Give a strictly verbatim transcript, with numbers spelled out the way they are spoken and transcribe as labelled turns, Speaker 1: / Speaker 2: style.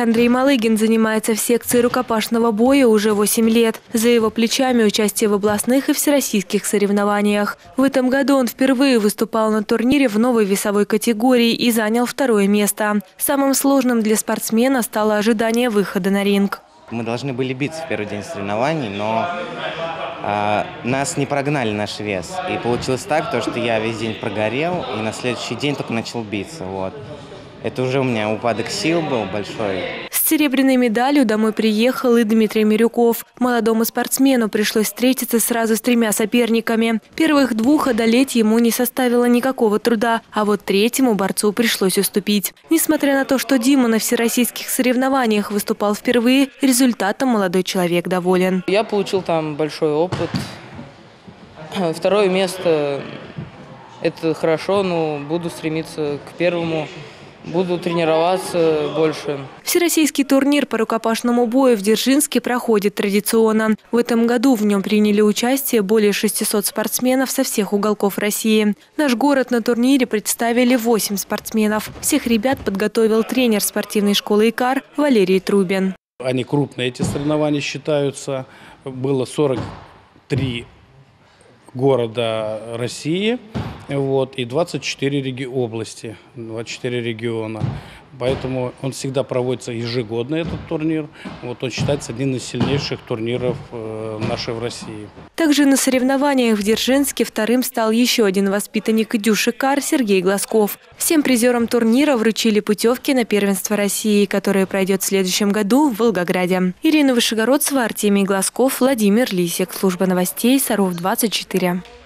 Speaker 1: Андрей Малыгин занимается в секции рукопашного боя уже восемь лет. За его плечами участие в областных и всероссийских соревнованиях. В этом году он впервые выступал на турнире в новой весовой категории и занял второе место. Самым сложным для спортсмена стало ожидание выхода на ринг.
Speaker 2: Мы должны были биться в первый день соревнований, но э, нас не прогнали наш вес. И получилось так, то, что я весь день прогорел, и на следующий день только начал биться. Вот. Это уже у меня упадок сил был большой.
Speaker 1: С серебряной медалью домой приехал и Дмитрий Мирюков. Молодому спортсмену пришлось встретиться сразу с тремя соперниками. Первых двух одолеть ему не составило никакого труда, а вот третьему борцу пришлось уступить. Несмотря на то, что Дима на всероссийских соревнованиях выступал впервые, результатом молодой человек доволен.
Speaker 3: Я получил там большой опыт. Второе место – это хорошо, но буду стремиться к первому. Буду тренироваться больше.
Speaker 1: Всероссийский турнир по рукопашному бою в Дзержинске проходит традиционно. В этом году в нем приняли участие более шестисот спортсменов со всех уголков России. Наш город на турнире представили восемь спортсменов. Всех ребят подготовил тренер спортивной школы «Икар» Валерий Трубин.
Speaker 4: Они крупные, эти соревнования считаются. Было сорок три города России. Вот, и двадцать четыре реги... области, двадцать четыре региона. Поэтому он всегда проводится ежегодно, этот турнир. Вот, он считается одним из сильнейших турниров э, нашей в России.
Speaker 1: Также на соревнованиях в Дзержинске вторым стал еще один воспитанник Дюш Икар Сергей Глазков. Всем призерам турнира вручили путевки на первенство России, которое пройдет в следующем году в Волгограде. Ирина Вышегородцева, Артемий Глазков, Владимир Лисик. Служба новостей Саров двадцать четыре.